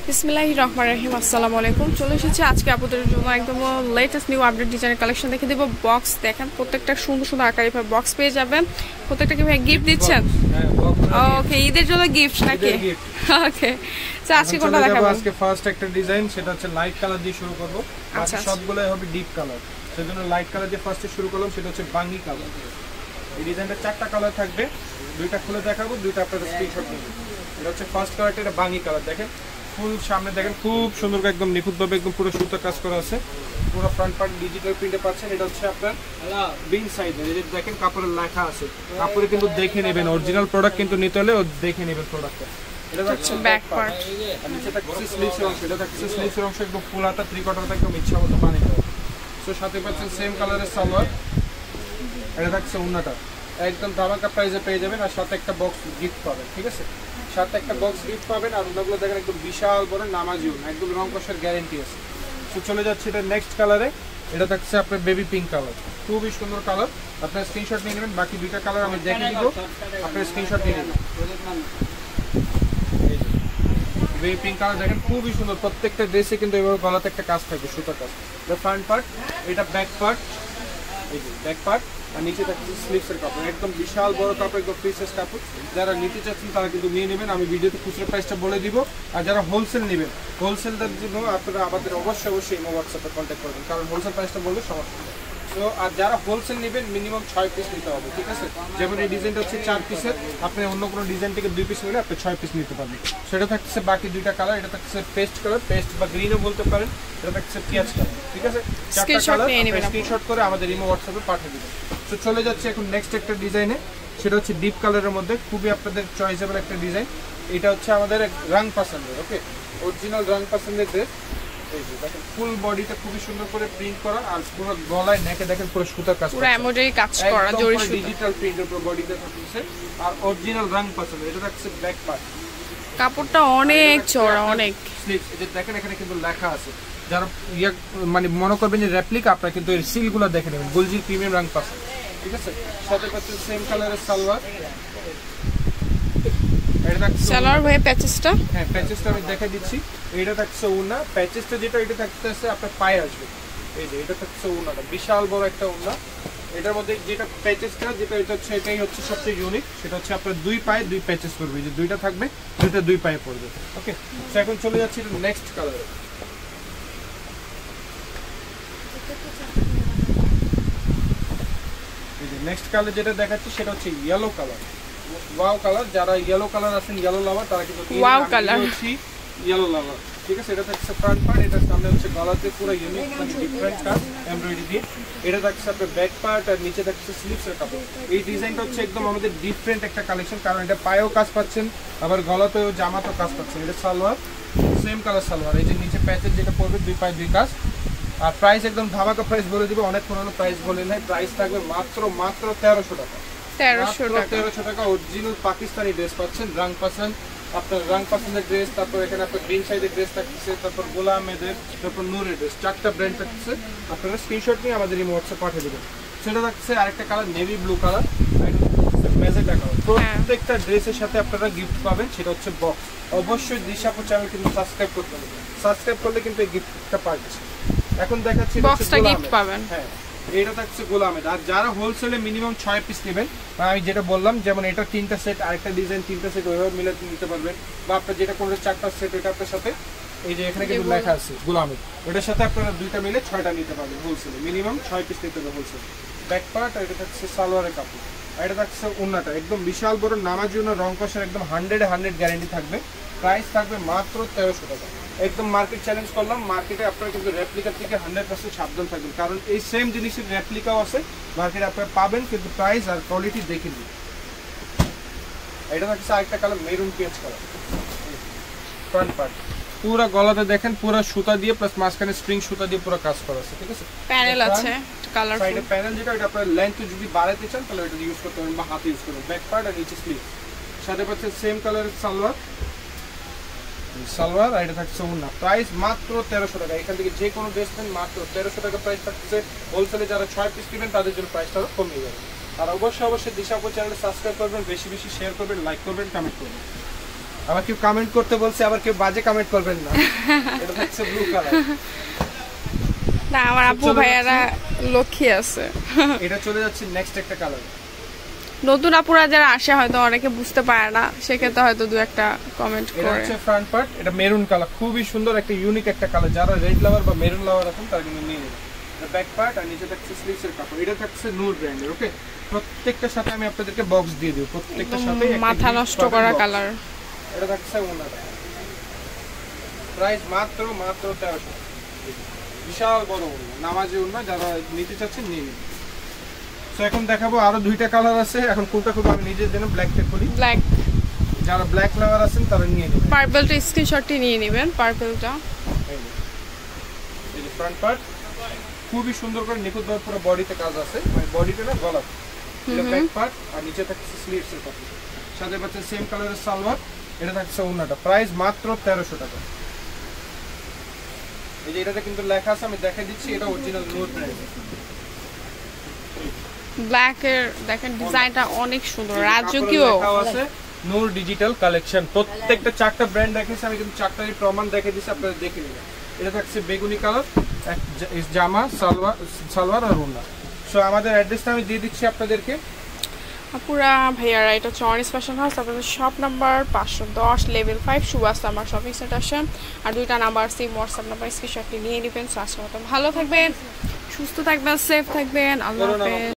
বিসমিল্লাহির রহমানির রহিম। আসসালামু আলাইকুম। চলে এসেছি আজকে আপনাদের জন্য একদম লেটেস্ট নিউ আপডেট ডিজাইনের কালেকশন দেখে দেবো। বক্স দেখেন, প্রত্যেকটা সুন্দর সুন্দর আকারে বক্স পেয়ে যাবেন। প্রত্যেকটা কি ভাই গিফট দিচ্ছেন? ওকে, ঈদের জন্য গিফট নাকি? ওকে, তো আজকে কোনটা দেখাবো? আজকে ফার্স্ট একটা ডিজাইন, সেটা হচ্ছে লাইট কালার দিয়ে শুরু করব। আচ্ছা, সবগুলাই হবে ডিপ কালার, সেজন্য লাইট কালার দিয়ে ফার্স্টে শুরু করলাম। সেটা হচ্ছে বাঙ্গি কালার। এই ডিজাইনটা চারটা কালার থাকবে, দুইটা খুলে দেখাবো, দুইটা আপনাদের স্ক্রিনশট নেবেন। এটা হচ্ছে ফার্স্ট কালারটা, এটা বাঙ্গি কালার। দেখেন ফুল সামনে দেখেন খুব সুন্দর একদম নিখুঁতভাবে একদম পুরো সুতো কাজ করা আছে। পুরো ফ্রন্ট পার্ট ডিজিটাল প্রিন্টে পাচ্ছেন। এটা হচ্ছে আপনার বিন সাইজের। এই যে দেখেন কাপড়ের লেখা আছে, কাপড়ে কিন্তু দেখে নেবেন, অরিজিনাল প্রোডাক্ট কিন্তু নিতে হলে দেখে নেবেন প্রোডাক্টটা। এটা হচ্ছে ব্যাক পার্ট, আর নিচে থাকছে স্লিভসের অংশ। এটা থাকছে স্লিভসের অংশ একদম ফুল হাতা, 3 কোয়ার্টার একদম ইচ্ছা মতো বানিয়ে দেওয়া। সো সাথে পাচ্ছেন সেম কালারের সালোয়ার। এটা থাকছে ওন্নাটা, একদম ধামাকা প্রাইসে পেয়ে যাবেন, আর সাথে একটা বক্স গিফট পাবেন। ঠিক আছে, সাথে একটা বক্স গিফট পাবেন। আর ওনাগুলো দেখেন একদম বিশাল বড় নামাজি ওন্না, একদম রং কষার গ্যারেন্টি আছে। সো চলে যাচ্ছে এটা নেক্সট কালারে। এটা থাকছে আপনার বেবি পিঙ্ক কালার, খুবই সুন্দর কালার। আপনার স্ক্রিনশট নিয়ে নেবেন, বাকি দুইটা কালার আমি দেখে দিব, আপনার স্ক্রিনশট নিয়ে নেবেন। বেবি পিঙ্ক কালার দেখেন খুবই সুন্দর, প্রত্যেকটা ড্রেসে কিন্তু এভাবে গলাতে একটা কাজ থাকবে, সুতো কাজ। এটা ফ্রন্ট পার্ট, এটা ব্যাক পার্ট, এই যে ব্যাক পার্ট, আর নিচে থাকছে স্লিভসের কাপড়, একদম বিশাল বড় কাপড়, একদম প্রিন্সেস কাপড়। যারা নিতে চাচ্ছেন তারা কিন্তু নিয়ে নেবেন, আমি ভিডিওতে খুচরা প্রাইসটা বলে দিব। আর যারা হোলসেল নেবেন, হোলসেলের জন্য আপনারা আমাদের অবশ্যই ইমো হোয়াটসঅ্যাপে কন্ট্যাক্ট করবেন, কারণ হোলসেল প্রাইসটা বললে সমস্যা নেই। তো আর যারা হোলসেল নেবেন মিনিমাম 6 পিস নিতে হবে। ঠিক আছে, যেমন এই ডিজাইনটা হচ্ছে 4 পিসের, আপনি অন্য কোনো ডিজাইন থেকে 2 পিস নিলে আপনি 6 পিস নিতে পারবেন। সেটা থাকছে বাকি দুইটা কালার। এটা থাকছে পেস্ট কালার, পেস্ট বা গ্রিনও বলতে পারেন। এটা থাকছে পেঁয়াজ কালার। ঠিক আছে, চারটা কালার স্ক্রিনশট করে আমাদের ইমো হোয়াটসঅ্যাপে পাঠিয়ে দিবেন। তো চলে যাচ্ছে এখন নেক্সট একটা ডিজাইনে, সেটা হচ্ছে ডিপ কালারের মধ্যে খুবই আপনাদের চয়েসেবল একটা ডিজাইন। এটা হচ্ছে আমাদের রং পছন্দের, ওকে, অরিজিনাল রং পছন্দের ড্রেস। এই যে দেখেন ফুল বডিতে খুবই সুন্দর করে প্রিন্ট করা, আর পুরো গলায় নেকে দেখেন পুরো সুতার কাজ, পুরো এমব্রয়ডারি কাজ করা, জরি সুতা, ডিজিটাল প্রিন্টের পুরো বডিতে থাকছে, আর অরিজিনাল রং পছন্দ। এটা থাকছে ব্যাক পার্ট, কাপড়টা অনেক চওড়া, অনেক স্লিভস। এই যে দেখেন এখানে কিন্তু লেখা আছে, যারা মানে মনে করবেন যে রেপ্লিকা, আপনারা কিন্তু এর সিলগুলো দেখে নেবেন, গোলজি প্রিমিয়াম রং পছন্দ। ঠিক আছে, সাথে পাচ্ছেন সেম কালারের সালোয়ার। সালোয়ার ভাই প্যাচেসটা, হ্যাঁ প্যাচেসটা আমি দেখাই দিচ্ছি। এটা থাকছে ওন্না, প্যাচেসটা যেটা এটা থাকতেছে আপনার পায়ে আসবে। এই যে এটা থাকছে ওন্নাটা, বিশাল বড় একটা ওন্না। এটার মধ্যে যেটা প্যাচেসটা যেটা এটা হচ্ছে, এটাই হচ্ছে সবচেয়ে ইউনিক। সেটা হচ্ছে আপনার 2 পায়ে 2 প্যাচেস করবে, যে দুইটা থাকবে, দুইটা 2 পায়ে পড়বে। ওকে, তো এখন চলে যাচ্ছি নেক্সট কালারে। এই যে নেক্সট কালার যেটা দেখাচ্ছি সেটা হচ্ছে ইয়েলো কালার, ওয়াও কালার। যারা ইয়েলো কালার আছেন, ইয়েলো লাভার, তারা কিন্তু ওয়াও কালার হচ্ছে ইয়েলো লাভার। ঠিক আছে, এটা থাকছে ফ্রন্ট পার্ট, এটা সামনে হচ্ছে গলাতে পুরো ইউনিক মানে ডিফারেন্ট কাজ এমব্রয়ডারি দিয়ে। এটা থাকছে আপনার ব্যাক পার্ট, আর নিচে থাকছে স্লিভসের কাপড়। এই ডিজাইনটা হচ্ছে একদম আমাদের ডিফারেন্ট একটা কালেকশন, কারণ এটা পায়েও কাজ পাচ্ছেন, আবার গলাতেও জামাতেও কাজ পাচ্ছেন। এটা সালোয়ার, সেম কালার সালোয়ার। এই যে নিচে প্যাচের যেটা পড়বে 2 পায়ে 2 কাজ। আর প্রাইস একদম ধামাকা প্রাইস বলে দিব, অনেক পুরোনো প্রাইস বলে নাই। প্রাইস থাকবে মাত্র 1300 টাকা। 1300 টাকা অরিজিনাল পাকিস্তানি ড্রেস পাচ্ছেন, রং পছন্দ, আপনার রং পছন্দের ড্রেস। তারপর এখানে আপনার গ্রিন সাইডের ড্রেস থাকছে, তারপর গোলা আহমেদের, তারপর নূরের ড্রেস, 4টা ব্র্যান্ড থাকছে। আপনারা স্ক্রিনশট নিয়ে আমাদের এই হোয়াটসঅ্যাপ পাঠিয়ে দেবেন। সেটা থাকছে আরেকটা colour navy blue colour, magenta colour. প্রত্যেকটা ড্রেসের সাথে আপনারা গিফট পাবেন, সেটা হচ্ছে বক্স। অবশ্যই দিশাপুর চ্যানেল কিন্তু সাবস্ক্রাইব করতে হবে, সাবস্ক্রাইব করলে কিন্তু এই গিফটটা পাবেন। এখন দেখাচ্ছি বক্সটা গিফট পাবেন। হ্যাঁ, এটা থাকছে গোলা আহমেদ। আর যারা হোলসেলে মিনিমাম 6 পিস নেবেন, আমি যেটা বললাম, যেমন এটা 3টা সেট, আরেকটা ডিজাইন 3টা সেট, ওইভাবে মিলে নিতে পারবেন। বা আপনার যেটা করলে 4টা সেট, এটা আপনার সাথে এই যে এখানে কিন্তু লেখা আছে গোলা আহমেদ, ওটার সাথে আপনারা 2টা মিলে 6টা নিতে পারবেন হোলসেলে, মিনিমাম 6 পিস নিতে হবে হোলসেল। ব্যাক পার্ট, আর এটা থাকছে সালোয়ারের কাপড়, আর এটা থাকছে ওন্নাটা, একদম বিশাল বড় নামাজি ওন্না, রং কষার একদম 100 গ্যারান্টি থাকবে। প্রাইস থাকবে মাত্র 1300 টাকা। একদম মার্কেট চ্যালেঞ্জ করলাম, মার্কেটে আপনারা কিন্তু রেপ্লিকার থেকে 100% সাবধান থাকবেন, কারণ এই সেম জিনিসের রেপ্লিকাও আছে মার্কেটে, আপনারা পাবেন, কিন্তু প্রাইস আর কোয়ালিটি দেখে নিন। এটা থাকছে আরেকটা কালার মেরুন পেঁয়াজ কালার। ফ্রন্ট পার্ট পুরো গলাতে দেখেন পুরো সুতা দিয়ে প্লাস মাঝখানে স্প্রিং সুতা দিয়ে পুরো কাজ করা আছে। ঠিক আছে, প্যানেল আছে, কালারফুল সাইডে প্যানেল, যেটা এটা আপনারা লেন্থ যদি বাড়াতে চান তাহলে এটা ইউজ করতে পারেন, বা হাতে ইউজ করবেন। ব্যাক পার্ট আর নিচে স্লিভ, সাথে পাচ্ছে সেম কালারের সালোয়ার, সালোয়ার। আর এটা থাকছে ওন্না, প্রাইস মাত্র 1300 টাকা। এখান থেকে যে কোনো ড্রেস নেন মাত্র 1300 টাকা প্রাইস থাকছে। হোলসেলে যারা 6 পিস নেবেন তাদের জন্য প্রাইসটা কমিয়ে যাবে। আর অবশ্যই দিশাপুর চ্যানেলে সাবস্ক্রাইব করবেন, বেশি বেশি শেয়ার করবেন, লাইক করবেন, কমেন্ট করবেন। আবার কেউ কমেন্ট করতে বলছে, আবার কেউ বাজে কমেন্ট করবেন না। এটা হচ্ছে ব্লু কালার। না আমার আপু ভাইয়ারা লক্ষ্মী আছে। এটা চলে যাচ্ছে নেক্সট একটা কালার। নতুন আপুরা যারা আসে হয়তো অনেকে বুঝতে পারে না, সেক্ষেত্রে হয়তো দু একটা কমেন্ট করে। এটা হচ্ছে ফ্রন্ট পার্ট, এটা মেরুন কালার, খুবই সুন্দর একটা ইউনিক একটা কালার। যারা রেড লাভার বা মেরুন লাভার আছেন তারা কিন্তু নিয়ে নেবেন। এটা ব্যাক পার্ট আর নিচে থাকছে স্লিভসের কাপড়। এটা থাকছে নূর ব্র্যান্ডের। ওকে, প্রত্যেকটার সাথে আমি আপনাদেরকে বক্স দিয়ে দেব, প্রত্যেকটার সাথে মাথা নষ্ট করা কালার। এটা থাকছে ওনার প্রাইস মাত্র 1300। বিশাল বড় ওনা, নামাজি ওনা, যারা নিতে চাচ্ছেন নিয়ে নিন। তো এখন দেখাবো আরো দুইটা কালার আছে। এখন কোনটা খুব আমি নিজের জন্য ব্ল্যাকটা করি। ব্ল্যাক, যারা ব্ল্যাক লাভার আছেন তারা নিয়ে নেবেন। পার্পলটা স্ক্রিনশটটি নিয়ে নেবেন। পার্পলটা এই যে ফ্রন্ট পার্ট খুবই সুন্দর করে নিখুঁতভাবে পুরো বডিতে কাজ আছে, মানে বডিতে না গলা। এটা ব্যাক পার্ট আর নিচে থাকছে স্লিভস এর কাপড়, সাথে পাচ্ছেন সেম কালারের সালোয়ার। এটা থাকছে ওনাটা, প্রাইস মাত্র 1300 টাকা। এই যে এটাতে কিন্তু লেখা আছে, আমি দেখাই দিচ্ছি, এটা অরিজিনাল নূর ব্র্যান্ড। ব্ল্যাক এর দেখেন ডিজাইনটা অনেক সুন্দর, রাজকীয় আছে। নূর ডিজিটাল কালেকশন, প্রত্যেকটা চারটা ব্র্যান্ড দেখাইছি আমি, কিন্তু চারটারই প্রমাণ দেখাই দিচ্ছি, আপনারা দেখে নিন। এটা থাকছে বেগুনি কালার, জামা সালোয়ার আর ওড়না। সো আমাদের অ্যাড্রেসটা আমি দিয়ে দিচ্ছি আপনাদেরকে। আপুরা ভাইয়ারা, এটা হচ্ছে অনিস ফ্যাশন হাউস, আপনাদের শপ নাম্বার 510 লেভেল 5 সুভাষ আমার শপিং সেন্টার আসেন। আর দুইটা নাম্বার সিম হোয়াটসঅ্যাপ নাম্বার স্ক্রিনশটটি নিয়ে নেবেন। ভালো থাকবেন, সুস্থ থাকবেন, সেফ থাকবেন। আল্লাহ হাফেজ।